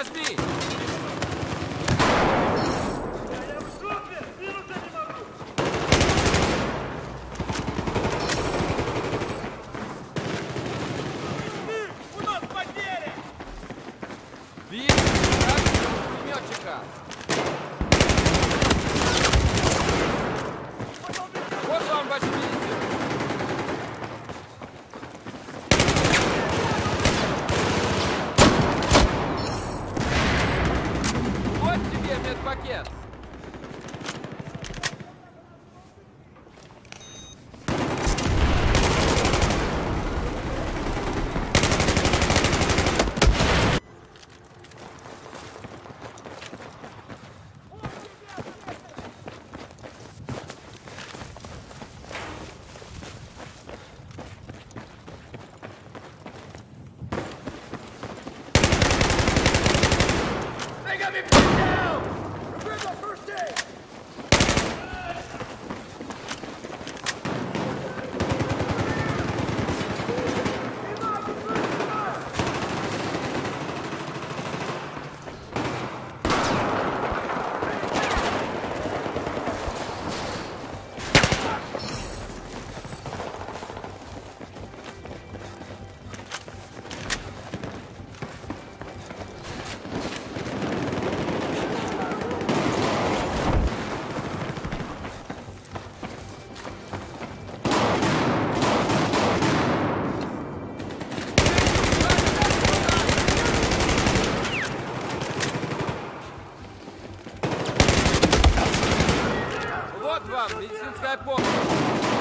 возьми! Я в шоке! Двинуться не могу! У нас потеря! Вижу! Пулеметчика! Вот вам ваш видите! Вот тебе медпакет! They got me pinned down! Prepare my first aid! Вот вам медицинская помощь!